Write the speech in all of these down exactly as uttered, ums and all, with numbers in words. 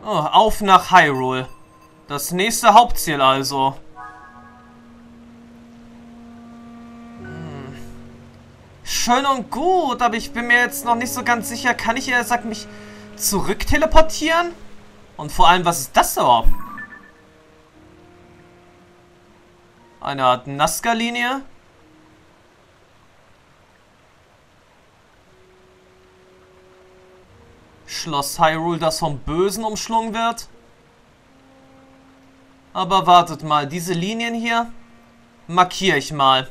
Oh, auf nach Hyrule. Das nächste Hauptziel also. Hm. Schön und gut, aber ich bin mir jetzt noch nicht so ganz sicher. Kann ich, er sagt, mich zurück teleportieren? Und vor allem, was ist das überhaupt? Eine Art Nazca-Linie? Schloss Hyrule, das vom Bösen umschlungen wird? Aber wartet mal, diese Linien hier markiere ich mal.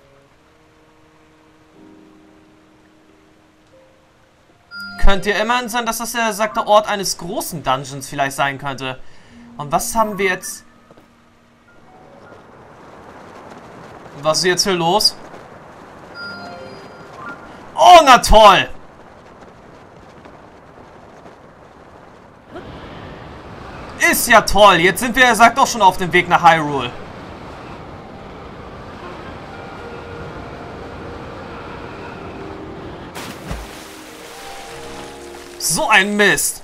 Könnte ja immerhin sein, dass das der sagte Ort eines großen Dungeons vielleicht sein könnte. Und was haben wir jetzt? Was ist jetzt hier los? Oh, na toll! Ist ja toll. Jetzt sind wir, er sagt, doch schon auf dem Weg nach Hyrule. So ein Mist.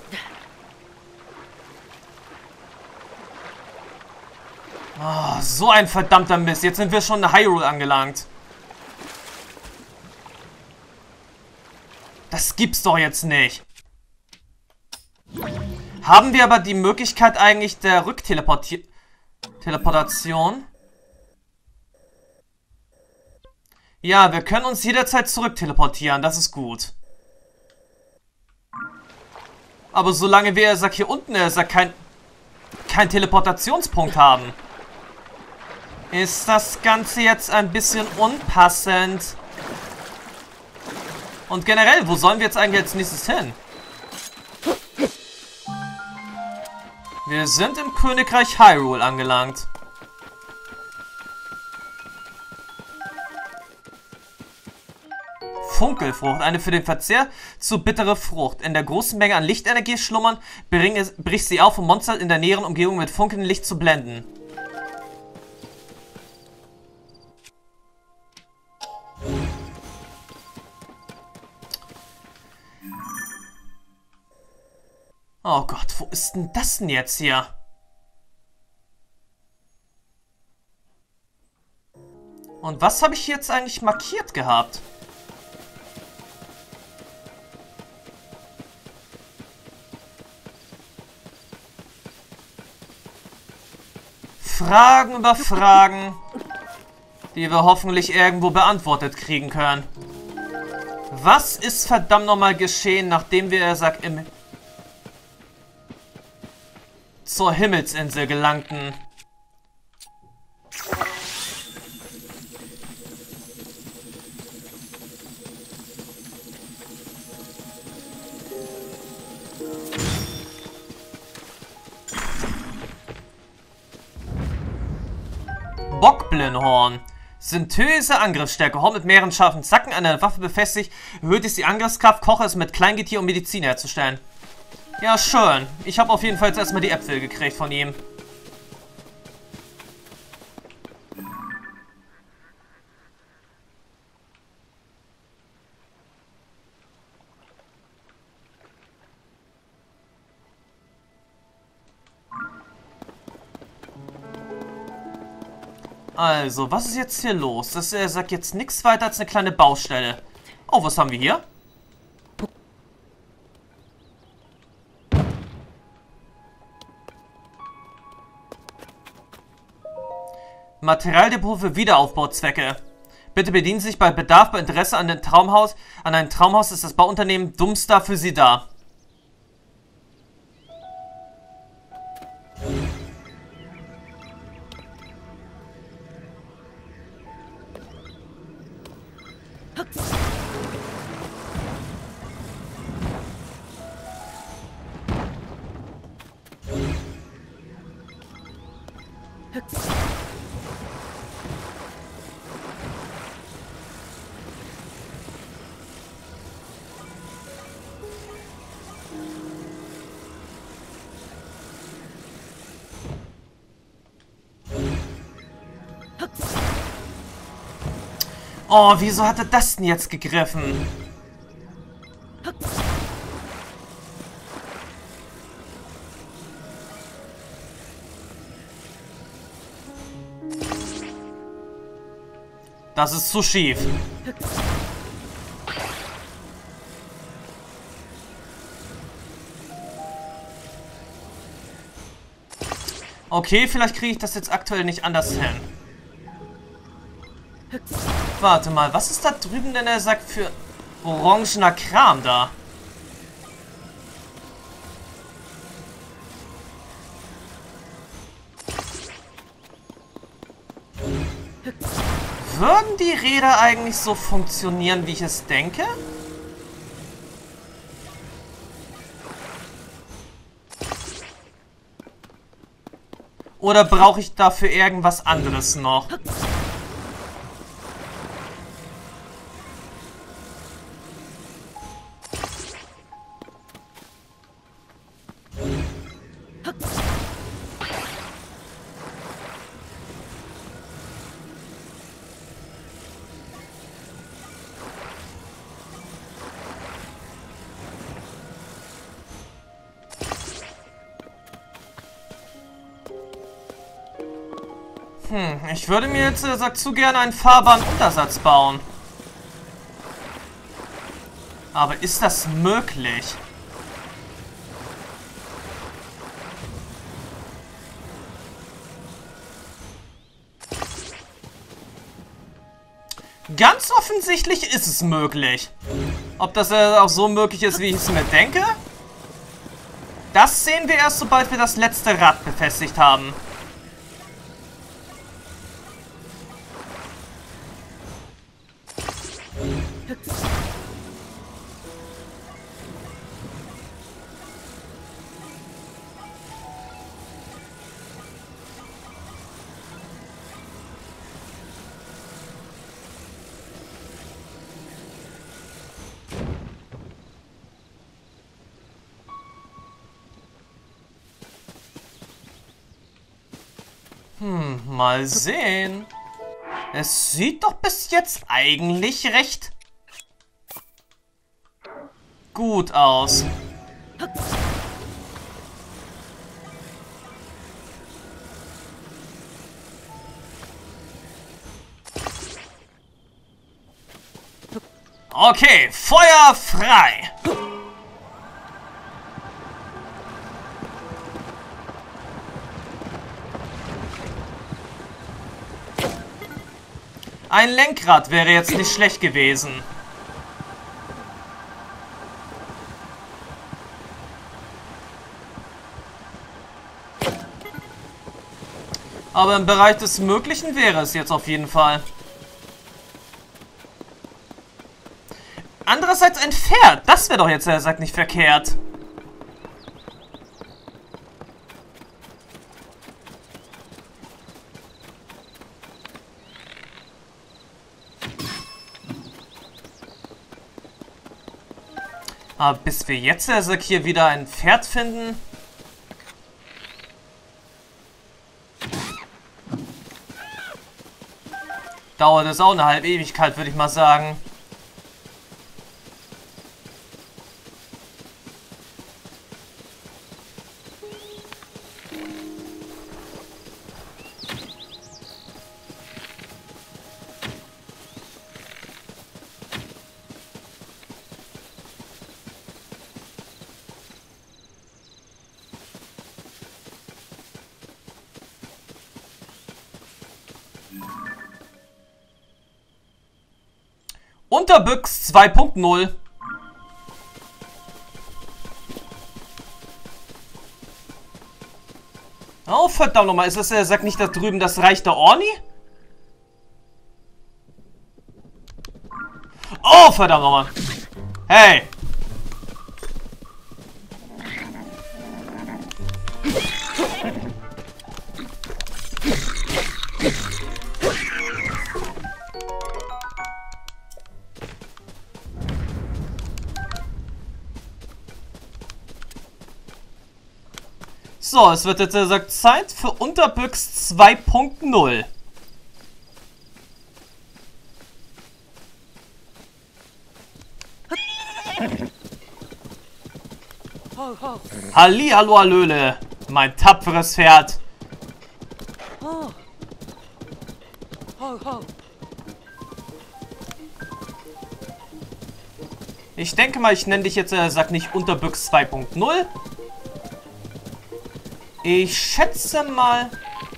Oh, so ein verdammter Mist. Jetzt sind wir schon in Hyrule angelangt. Das gibt's doch jetzt nicht. Haben wir aber die Möglichkeit eigentlich der Rückteleportation? Ja, wir können uns jederzeit zurückteleportieren. Das ist gut. Aber solange wir, er sagt, hier unten, er sagt, kein, kein Teleportationspunkt haben, ist das Ganze jetzt ein bisschen unpassend. Und generell, wo sollen wir jetzt eigentlich als nächstes hin? Wir sind im Königreich Hyrule angelangt. Funkelfrucht, eine für den Verzehr zu bittere Frucht. In der großen Menge an Lichtenergie schlummern, bricht sie auf, um Monster in der näheren Umgebung mit funkelndem Licht zu blenden. Oh Gott, wo ist denn das denn jetzt hier? Und was habe ich jetzt eigentlich markiert gehabt? Fragen über Fragen, die wir hoffentlich irgendwo beantwortet kriegen können. Was ist verdammt nochmal geschehen, nachdem wir, er sagt, im zur Himmelsinsel gelangten? Bockblinhorn. Synthese Angriffsstärke. Horn mit mehreren scharfen Zacken an der Waffe befestigt. Erhöht es die Angriffskraft. Koche es mit Kleingetier, um Medizin herzustellen. Ja, schön. Ich habe auf jeden Fall jetzt erstmal die Äpfel gekriegt von ihm. Also, was ist jetzt hier los? Das äh, sagt jetzt nichts weiter als eine kleine Baustelle. Oh, was haben wir hier? Materialdepot für Wiederaufbauzwecke. Bitte bedienen Sie sich bei Bedarf, bei Interesse an dem Traumhaus. An ein Traumhaus ist das Bauunternehmen Dumpstar für Sie da. Oh, wieso hat er das denn jetzt gegriffen? Das ist zu schief. Okay, vielleicht kriege ich das jetzt aktuell nicht anders hin. Warte mal, was ist da drüben denn der Sack für orangener Kram da? Würden die Räder eigentlich so funktionieren, wie ich es denke? Oder brauche ich dafür irgendwas anderes noch? Hm, ich würde mir jetzt äh, sagt zu gerne einen fahrbaren Untersatz bauen. Aber ist das möglich? Ganz offensichtlich ist es möglich. Ob das äh, auch so möglich ist, wie ich es mir denke? Das sehen wir erst, sobald wir das letzte Rad befestigt haben. Hm, mal sehen. Es sieht doch bis jetzt eigentlich recht gut aus. Okay, Feuer frei! Ein Lenkrad wäre jetzt nicht schlecht gewesen. Aber im Bereich des Möglichen wäre es jetzt auf jeden Fall. Andererseits ein Pferd. Das wäre doch jetzt, er sagt, nicht verkehrt. Aber bis wir jetzt, er sagt, hier wieder ein Pferd finden... dauert es auch eine halbe Ewigkeit, würde ich mal sagen. Unterbüchs zwei Punkt null. Oh, verdammt nochmal. Ist das, er sagt nicht da drüben, das Reich der Orni? Oh, verdammt nochmal. Hey. So, es wird jetzt, er sagt, Zeit für Unterbüchs zwei Punkt null. Hallihallo, Hallöle, mein tapferes Pferd. Ich denke mal, ich nenne dich jetzt, äh, sag nicht Unterbüchs zwei Punkt null. Ich schätze mal...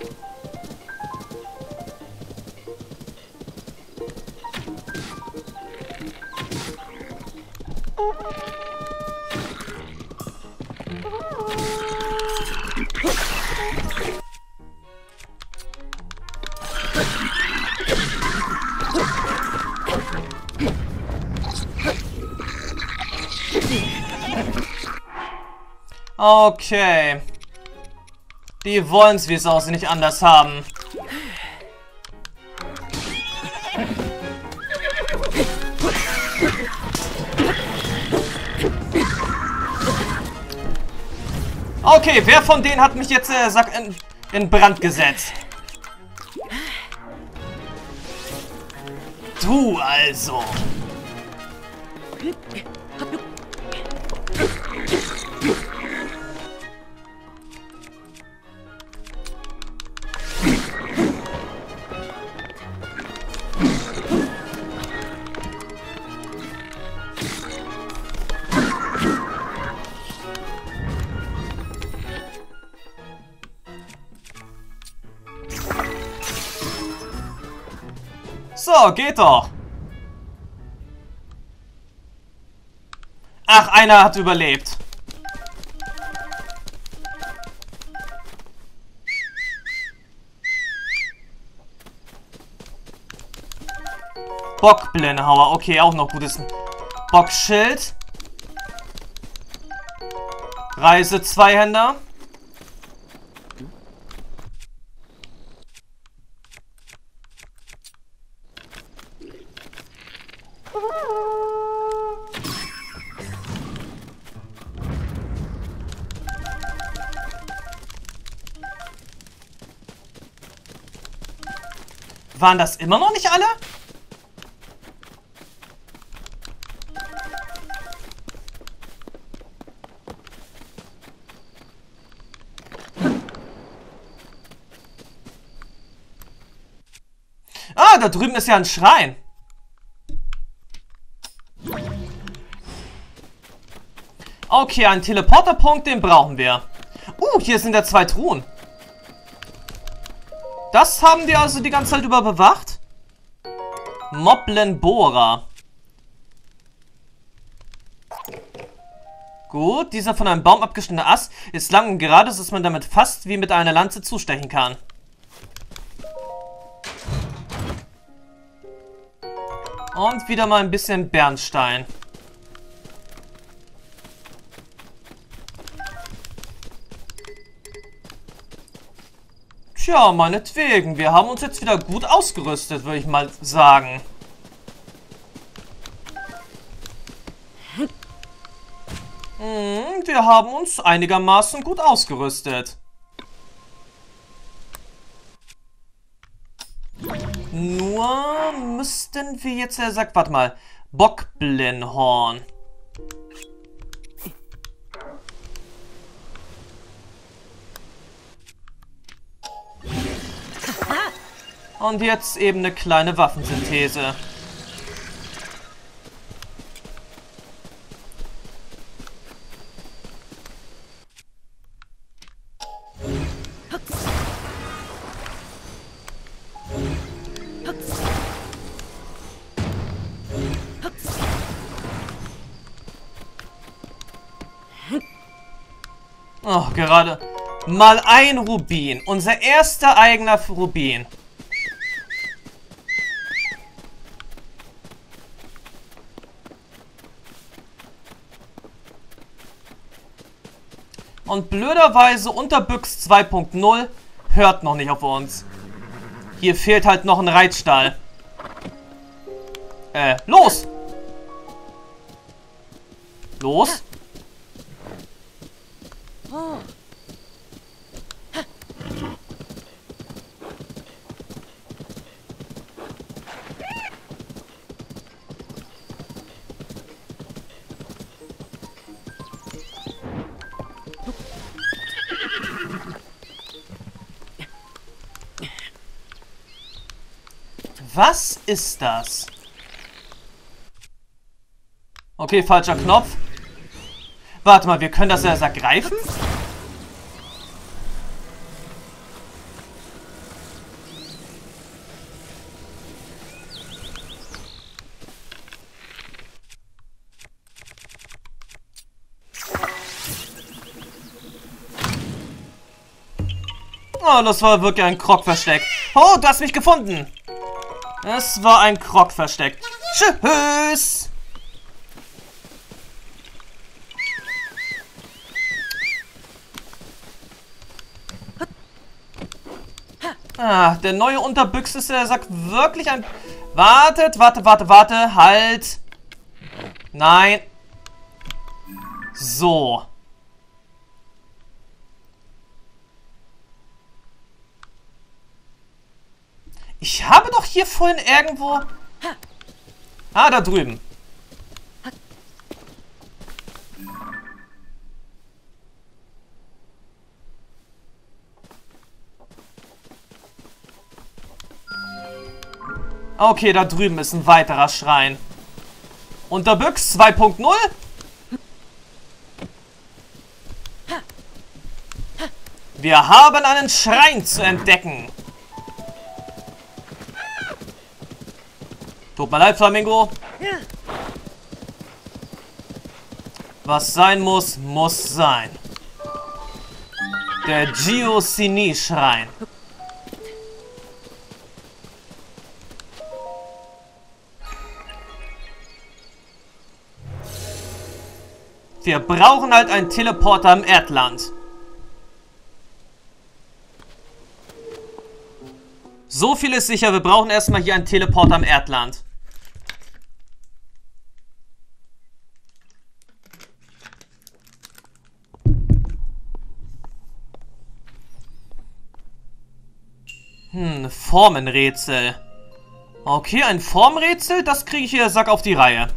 Okay. Die wollen es, wie es aussieht, nicht anders haben. Okay, wer von denen hat mich jetzt äh, sag, in, in Brand gesetzt? Du also. So, geht doch. Ach, einer hat überlebt. Bockblendhauer, okay, auch noch gutes. Bockschild. Reise Zweihänder. Waren das immer noch nicht alle? Ah, da drüben ist ja ein Schrein. Okay, einen Teleporterpunkt, den brauchen wir. Uh, hier sind ja zwei Truhen. Das haben die also die ganze Zeit über bewacht? Moblin-Bohrer. Gut, dieser von einem Baum abgeschnittene Ast ist lang und gerade, sodass man damit fast wie mit einer Lanze zustechen kann. Und wieder mal ein bisschen Bernstein. Tja, meinetwegen. Wir haben uns jetzt wieder gut ausgerüstet, würde ich mal sagen. Hm, wir haben uns einigermaßen gut ausgerüstet. Nur müssten wir jetzt, er sagt, warte mal, Bockblendhorn. Und jetzt eben eine kleine Waffensynthese. Oh, gerade mal ein Rubin. Unser erster eigener Rubin. Und blöderweise Unterbüchs zwei Punkt null hört noch nicht auf uns. Hier fehlt halt noch ein Reitstall. Äh, los! Los! Was ist das? Okay, falscher Knopf. Warte mal, wir können das erst ergreifen? Oh, das war wirklich ein Krog-Versteck. Oh, du hast mich gefunden. Es war ein Krog-Versteck. Tschüss. Ah, der neue Unterbüchse ist, der sagt wirklich ein... Wartet, warte, warte, warte. Halt. Nein. So. Ich habe doch hier vorhin irgendwo... Ah, da drüben. Okay, da drüben ist ein weiterer Schrein. Unterbüchs zwei Punkt null. Wir haben einen Schrein zu entdecken. Tut mir leid, Flamingo. Was sein muss, muss sein. Der Geosini-Schrein. Wir brauchen halt einen Teleporter im Erdland. So viel ist sicher, wir brauchen erstmal hier einen Teleporter im Erdland. Hm, Formenrätsel. Okay, ein Formrätsel, das kriege ich hier Sack auf die Reihe.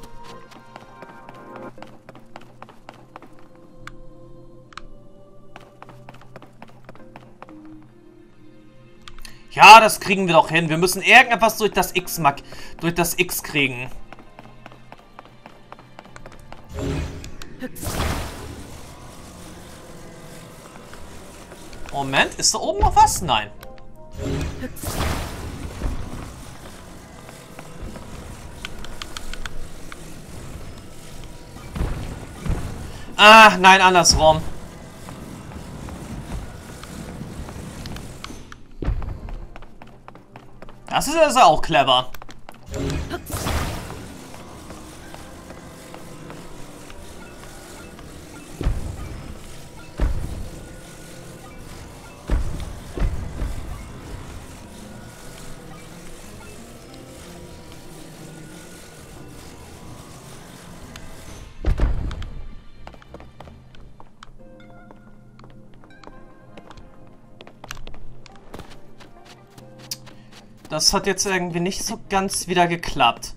Ja, das kriegen wir doch hin. Wir müssen irgendetwas durch das X durch das X kriegen. Moment, ist da oben noch was? Nein. Ah, nein, andersrum. Das ist also auch clever. Das hat jetzt irgendwie nicht so ganz wieder geklappt.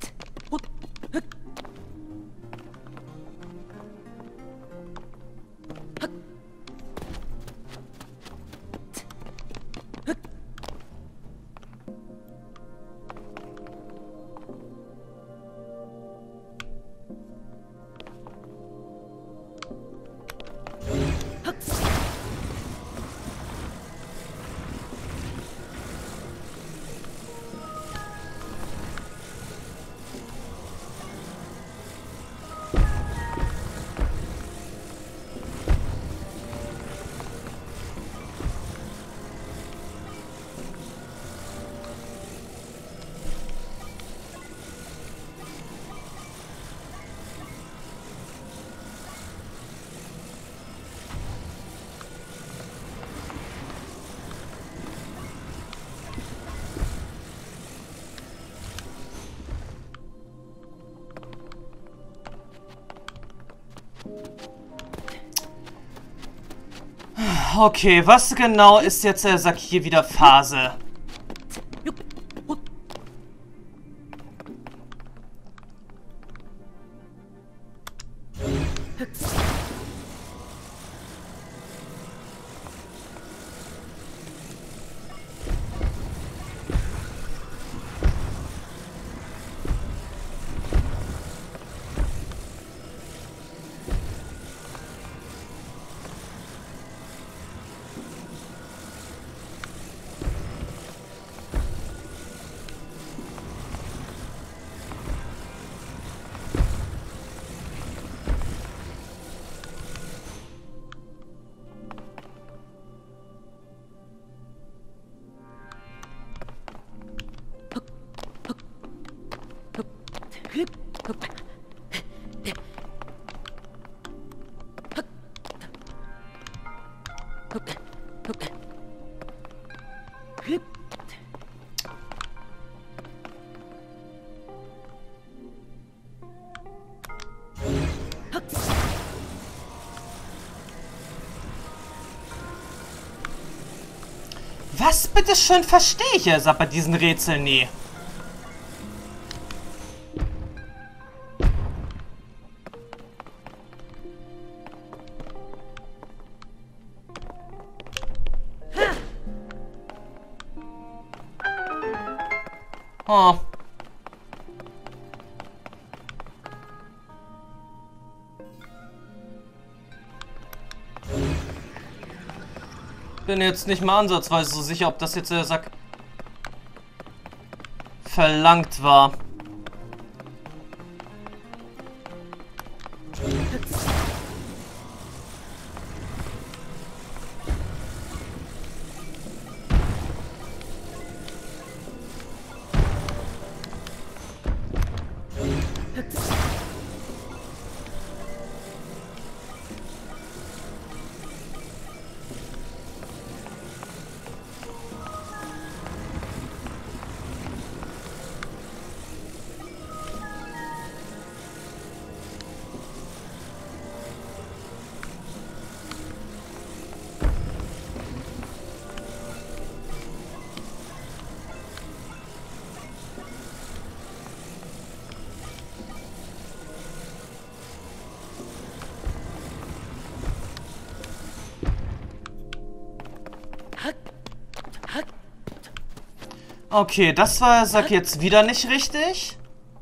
Okay, was genau ist jetzt der Sack hier wieder Phase? Was bitteschön verstehe ich jetzt bei diesen Rätseln nie? Oh. Bin jetzt nicht mal ansatzweise so sicher, ob das jetzt der Sack verlangt war. Okay, das war, sag jetzt wieder nicht richtig.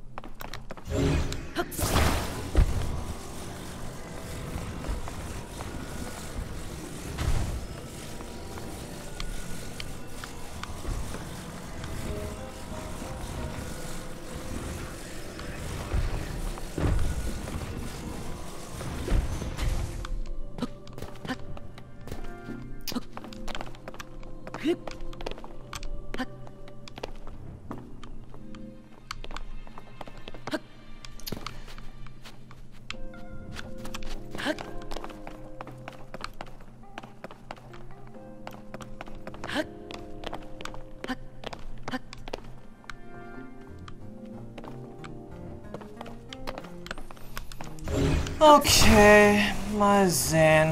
Okay, mal sehen.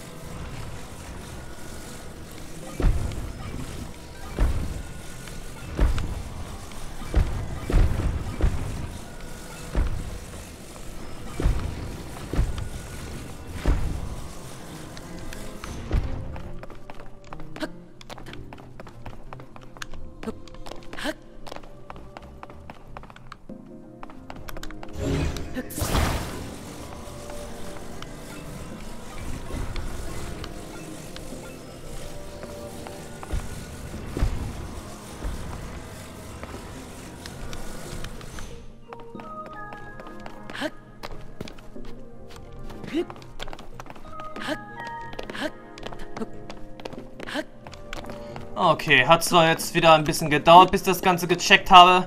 Okay, hat zwar jetzt wieder ein bisschen gedauert, bis ich das Ganze gecheckt habe.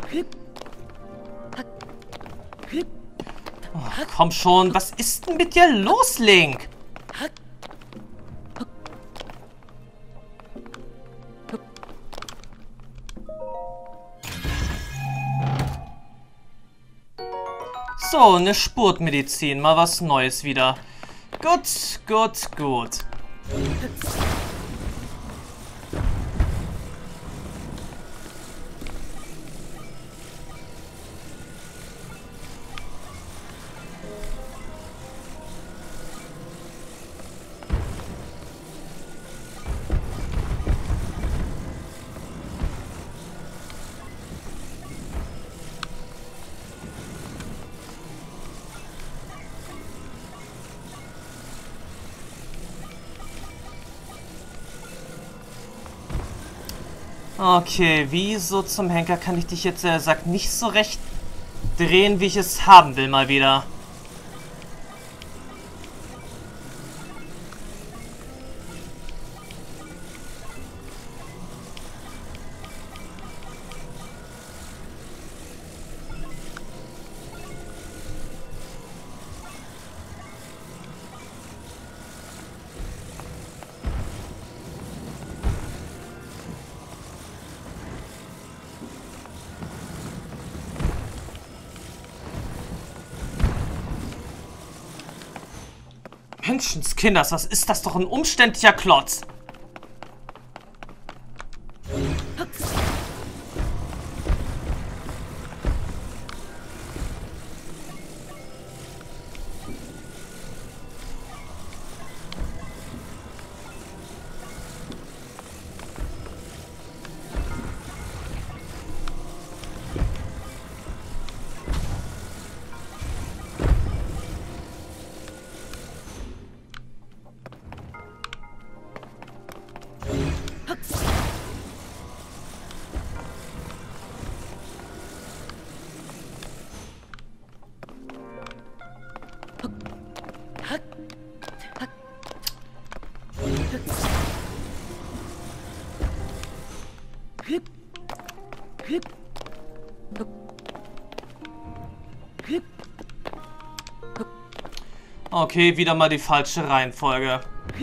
Oh, komm schon, was ist denn mit dir los, Link? So, eine Spurtmedizin, mal was Neues wieder. Gut, gut, gut. Okay, wieso zum Henker kann ich dich jetzt, er sagt, nicht so recht drehen, wie ich es haben will, mal wieder. Menschenskinders, was ist das doch ein umständlicher Klotz? Okay, wieder mal die falsche Reihenfolge.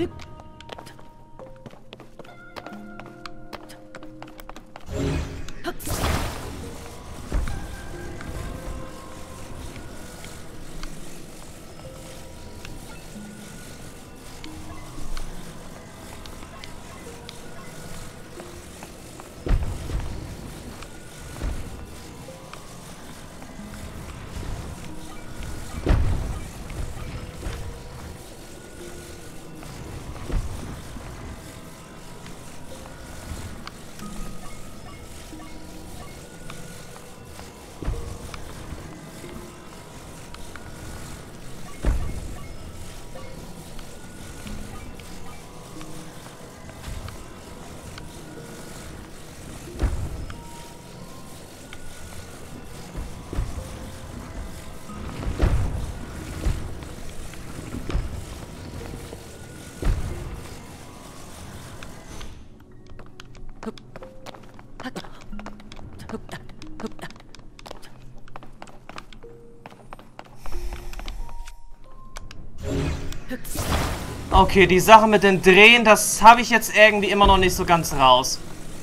Okay, die Sache mit den Drehen, das habe ich jetzt irgendwie immer noch nicht so ganz raus.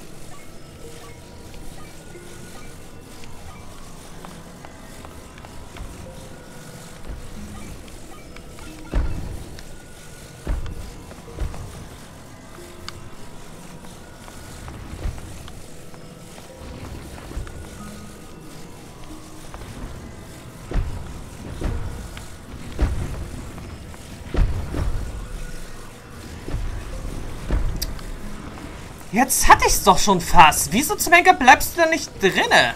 Jetzt hatte ich's doch schon fast. Wieso zum Henker bleibst du da nicht drinne?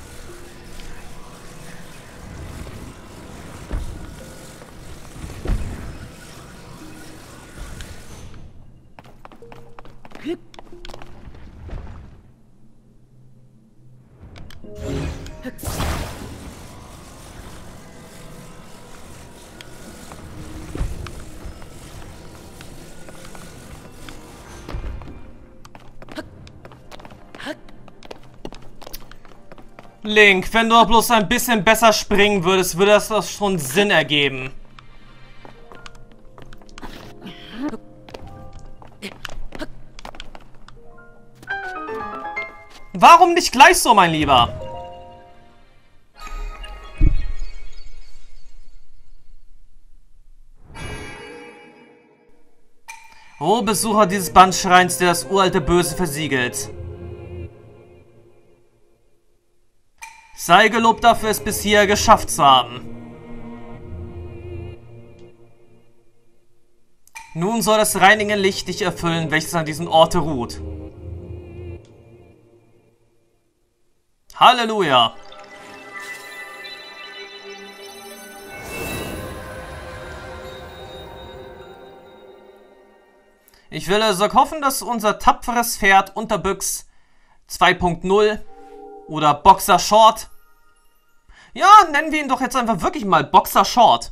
Link, wenn du bloß ein bisschen besser springen würdest, würde das doch schon Sinn ergeben. Warum nicht gleich so, mein Lieber? Oh, Besucher dieses Bandschreins, der das uralte Böse versiegelt. Sei gelobt dafür, es bis hier geschafft zu haben. Nun soll das reinige Licht dich erfüllen, welches an diesem Orte ruht. Halleluja! Ich will also hoffen, dass unser tapferes Pferd Unterbüchs zwei Punkt null oder Boxer Short, ja, nennen wir ihn doch jetzt einfach wirklich mal Boxer Short.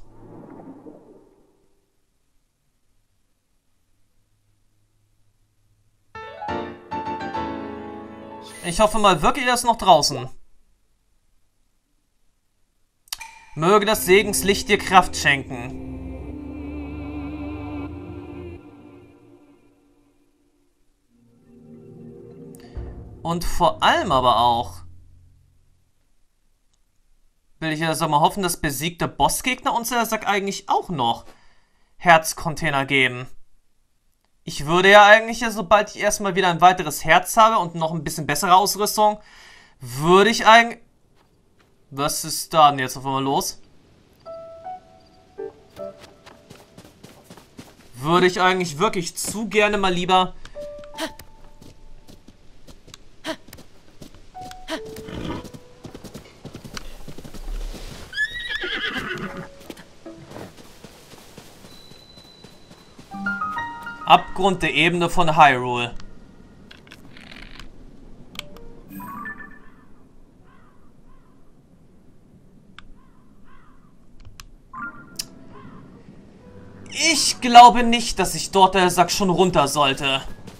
Ich hoffe mal wirklich, er ist noch draußen. Möge das Segenslicht dir Kraft schenken. Und vor allem aber auch will ich also mal hoffen, dass besiegte Bossgegner uns der Sack eigentlich auch noch Herzcontainer geben. Ich würde ja eigentlich, ja, sobald ich erstmal wieder ein weiteres Herz habe und noch ein bisschen bessere Ausrüstung, würde ich eigentlich... Was ist da denn jetzt auf einmal los? Würde ich eigentlich wirklich zu gerne mal lieber... Abgrund der Ebene von Hyrule. Ich glaube nicht, dass ich dort der Sack schon runter sollte.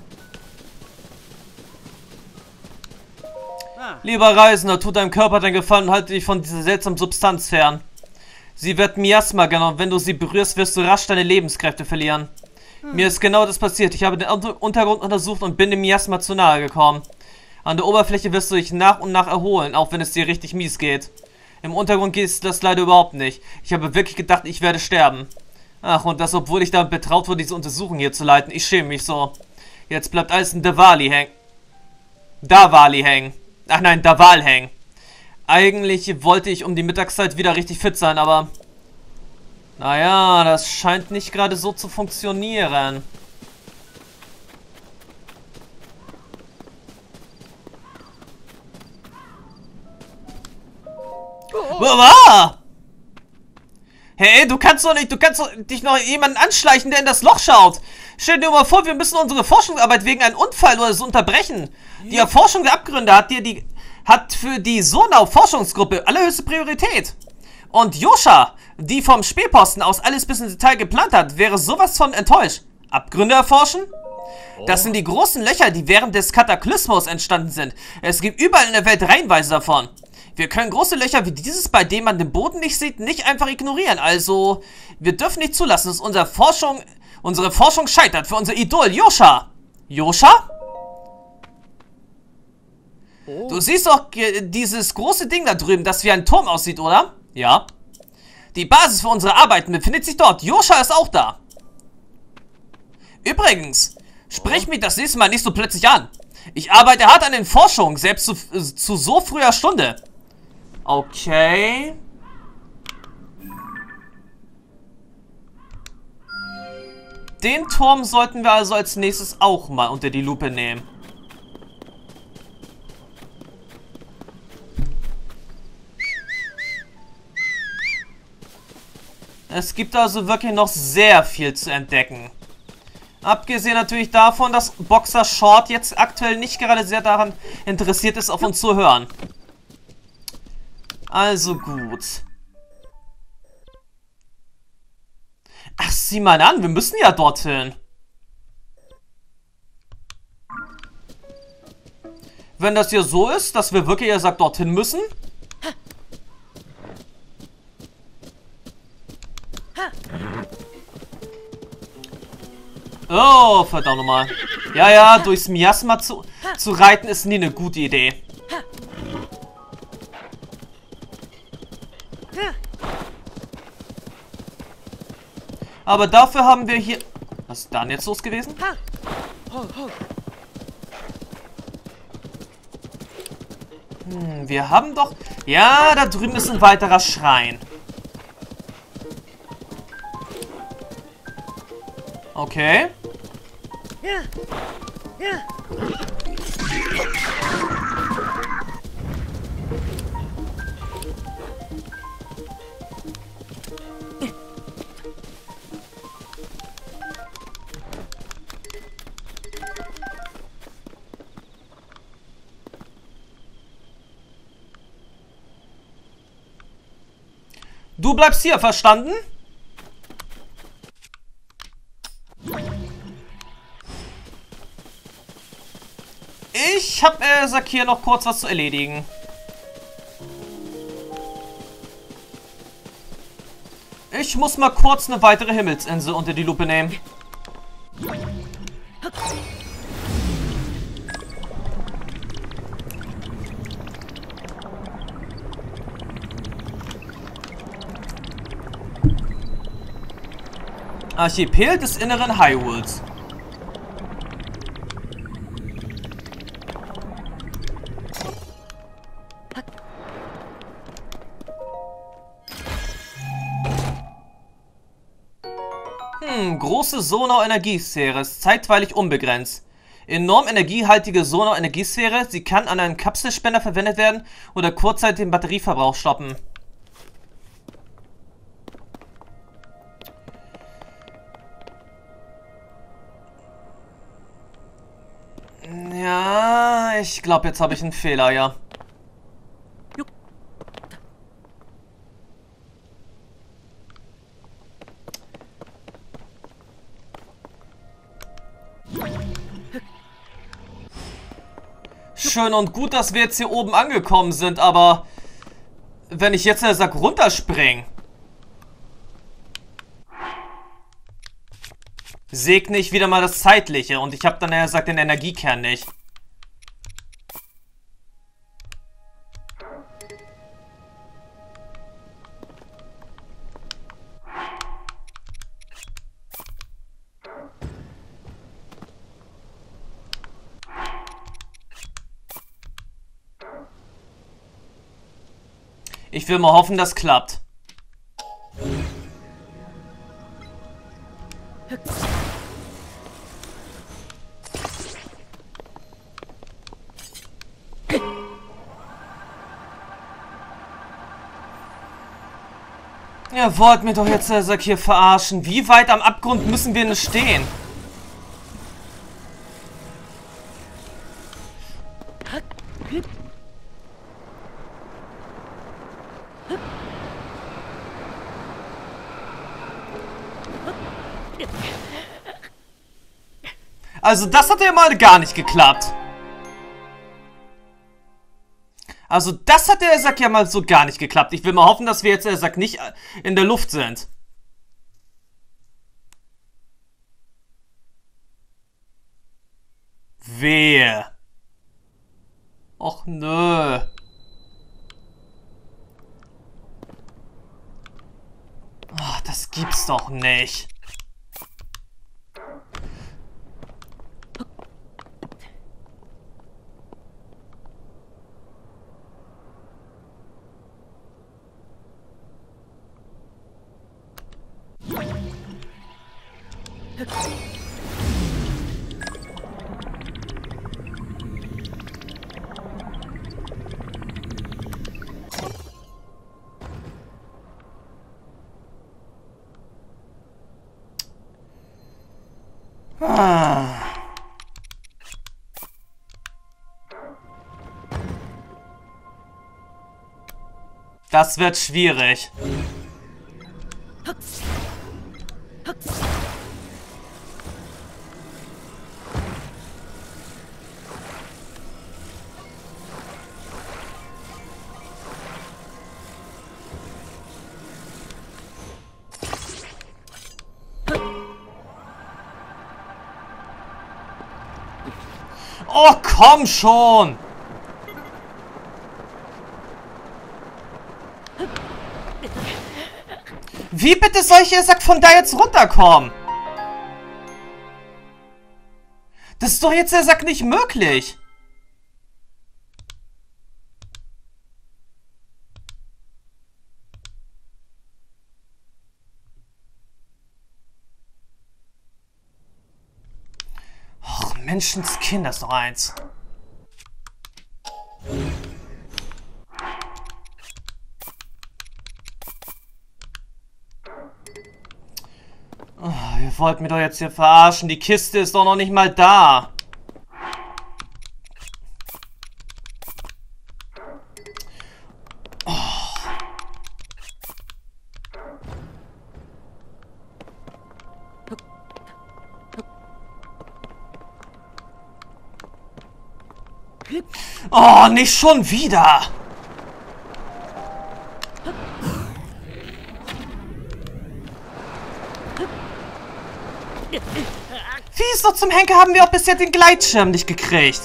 Lieber Reisender, tut deinem Körper den Gefallen und halte dich von dieser seltsamen Substanz fern. Sie wird Miasma genannt und wenn du sie berührst, wirst du rasch deine Lebenskräfte verlieren. Hm. Mir ist genau das passiert. Ich habe den Untergrund untersucht und bin dem Miasma zu nahe gekommen. An der Oberfläche wirst du dich nach und nach erholen, auch wenn es dir richtig mies geht. Im Untergrund geht das leider überhaupt nicht. Ich habe wirklich gedacht, ich werde sterben. Ach, und das, obwohl ich damit betraut wurde, diese Untersuchung hier zu leiten. Ich schäme mich so. Jetzt bleibt alles in Davali hängen. Davali hängen. Ach nein, Daval hängen. Eigentlich wollte ich um die Mittagszeit wieder richtig fit sein, aber... Naja, das scheint nicht gerade so zu funktionieren. Wow! Hey, du kannst doch nicht, du kannst doch dich noch jemanden anschleichen, der in das Loch schaut. Stell dir mal vor, wir müssen unsere Forschungsarbeit wegen einem Unfall oder so unterbrechen. Die Erforschung der Abgründe hat dir die, hat für die Sonau-Forschungsgruppe allerhöchste Priorität. Und Joscha, die vom Spähposten aus alles bis ins Detail geplant hat, wäre sowas von enttäuscht. Abgründe erforschen? Das sind die großen Löcher, die während des Kataklysmus entstanden sind. Es gibt überall in der Welt reihenweise davon. Wir können große Löcher wie dieses, bei dem man den Boden nicht sieht, nicht einfach ignorieren. Also, wir dürfen nicht zulassen, dass unsere Forschung, unsere Forschung scheitert für unser Idol Joscha. Joscha? Oh. Du siehst doch dieses große Ding da drüben, das wie ein Turm aussieht, oder? Ja. Die Basis für unsere Arbeiten befindet sich dort. Joscha ist auch da. Übrigens, sprich mich das nächste Mal nicht so plötzlich an. Ich arbeite hart an den Forschungen, selbst zu, äh, zu so früher Stunde. Okay. Den Turm sollten wir also als nächstes auch mal unter die Lupe nehmen. Es gibt also wirklich noch sehr viel zu entdecken. Abgesehen natürlich davon, dass Boxer Short jetzt aktuell nicht gerade sehr daran interessiert ist, auf uns zu hören. Also gut. Ach, sieh mal an, wir müssen ja dorthin. Wenn das hier so ist, dass wir wirklich, er sagt, dorthin müssen. Oh, verdammt nochmal. Ja, ja, durchs Miasma zu, zu reiten ist nie eine gute Idee. Aber dafür haben wir hier... Was ist da denn jetzt los gewesen? Hm, wir haben doch... Ja, da drüben ist ein weiterer Schrein. Okay. Du bleibst hier, verstanden? Ich hab, äh, sag hier noch kurz was zu erledigen. Ich muss mal kurz eine weitere Himmelsinsel unter die Lupe nehmen. Archipel des inneren Hyrules. Hm, große Sonau-Energiesphäre ist zeitweilig unbegrenzt. Enorm energiehaltige Sonau-Energiesphäre, sie kann an einen Kapselspender verwendet werden oder kurzzeitig den Batterieverbrauch stoppen. Ja, ich glaube, jetzt habe ich einen Fehler, ja. Schön und gut, dass wir jetzt hier oben angekommen sind, aber wenn ich jetzt in den Sack runterspringe, segne ich wieder mal das Zeitliche und ich habe dann, er sagt, den Energiekern nicht. Ich will mal hoffen, das klappt. Ihr wollt mir doch jetzt, der Sack, hier verarschen. Wie weit am Abgrund müssen wir denn stehen? Also das hat ja mal gar nicht geklappt. Also das hat der Sack ja mal so gar nicht geklappt. Ich will mal hoffen, dass wir jetzt, der Sack, nicht in der Luft sind. Wehe. Och nö. Ach, das gibt's doch nicht. Ah. Das wird schwierig. Oh, komm schon! Wie bitte soll ich, ihr Sack, von da jetzt runterkommen? Das ist doch jetzt, der Sack, nicht möglich. Och, Menschenskind, das ist doch eins. Oh, ihr wollt mich doch jetzt hier verarschen. Die Kiste ist doch noch nicht mal da. Oh. Oh, nicht schon wieder. Wie ist doch zum Henker, haben wir auch bisher den Gleitschirm nicht gekriegt.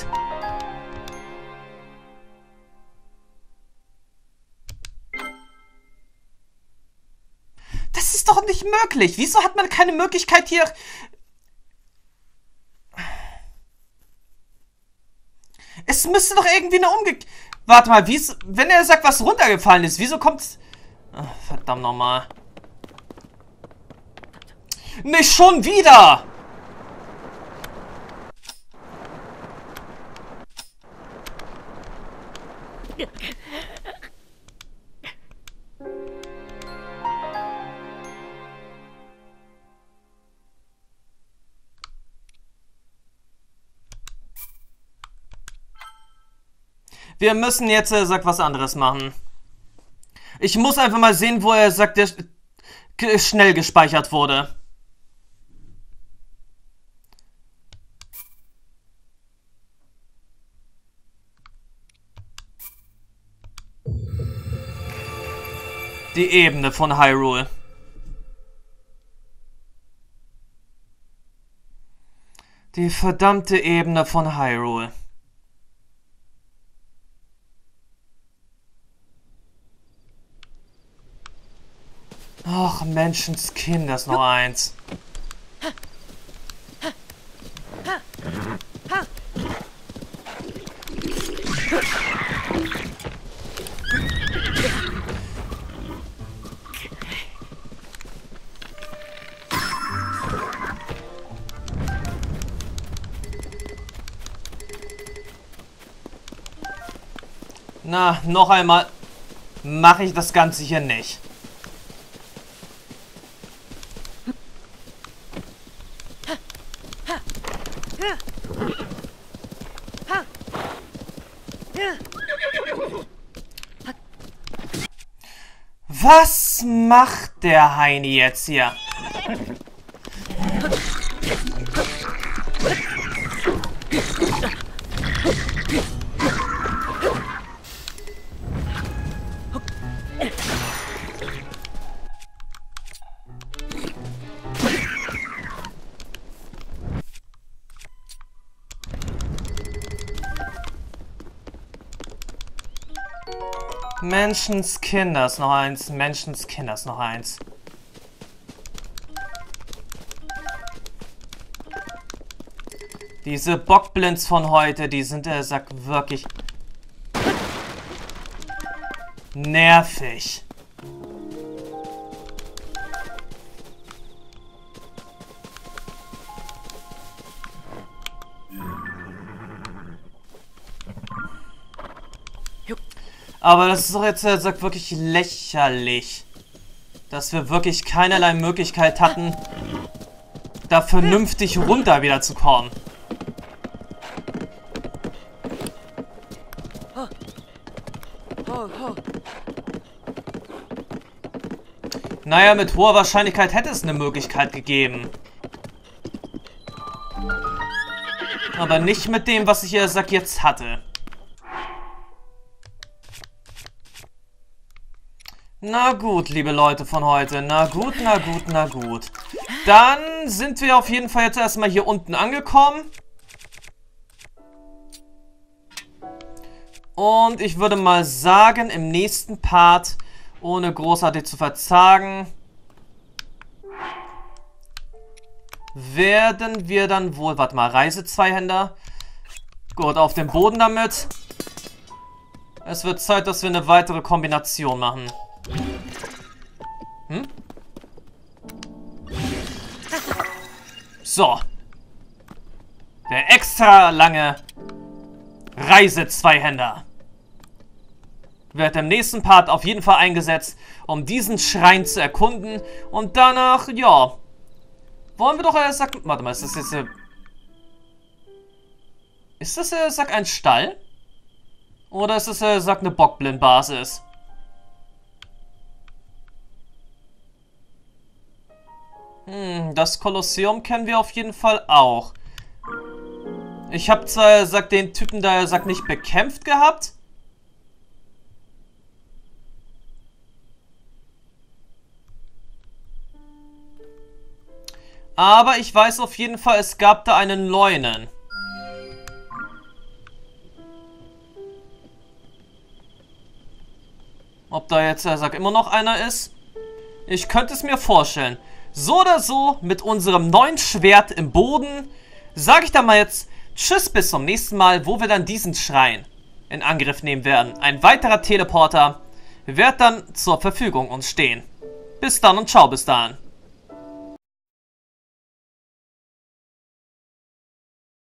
Das ist doch nicht möglich. Wieso hat man keine Möglichkeit hier... Es müsste doch irgendwie eine Umge... Warte mal, wie ist... Wenn er sagt, was runtergefallen ist, wieso kommt's... Ach, verdammt nochmal. Nicht schon wieder! Wir müssen jetzt, er sagt, was anderes machen. Ich muss einfach mal sehen, wo er sagt, der schnell gespeichert wurde. Die Ebene von Hyrule. Die verdammte Ebene von Hyrule. Ach, Menschenskind, das ist noch eins. Na, noch einmal mache ich das Ganze hier nicht. Was macht der Heini jetzt hier? Menschenskinders noch eins, Menschenskinders noch eins. Diese Bockblinds von heute, die sind, er sagt, wirklich nervig. Aber das ist doch jetzt, er sagt, wirklich lächerlich, dass wir wirklich keinerlei Möglichkeit hatten, da vernünftig runter wieder zu kommen. Naja, mit hoher Wahrscheinlichkeit hätte es eine Möglichkeit gegeben. Aber nicht mit dem, was ich, er sagt, jetzt hatte. Na gut, liebe Leute von heute. Na gut, na gut, na gut. Dann sind wir auf jeden Fall jetzt erstmal hier unten angekommen. Und ich würde mal sagen, im nächsten Part, ohne großartig zu verzagen, werden wir dann wohl... Warte mal, Reise-Zweihänder. Gut, auf den Boden damit. Es wird Zeit, dass wir eine weitere Kombination machen. Hm? So. Der extra lange Reise-Zweihänder wird im nächsten Part auf jeden Fall eingesetzt, um diesen Schrein zu erkunden. Und danach, ja, wollen wir doch erst sagen... Warte mal, ist das jetzt... Äh, ist das, äh, sag, ein Stall? Oder ist das, äh, sag, eine Bockblind-Basis? Hm, das Kolosseum kennen wir auf jeden Fall auch. Ich habe zwar, sagt, den Typen da, sagt, nicht bekämpft gehabt. Aber ich weiß auf jeden Fall, es gab da einen Leunen. Ob da jetzt, er sagt, immer noch einer ist? Ich könnte es mir vorstellen. So oder so, mit unserem neuen Schwert im Boden, sage ich dann mal jetzt tschüss bis zum nächsten Mal, wo wir dann diesen Schrein in Angriff nehmen werden. Ein weiterer Teleporter wird dann zur Verfügung uns stehen. Bis dann und ciao bis dann.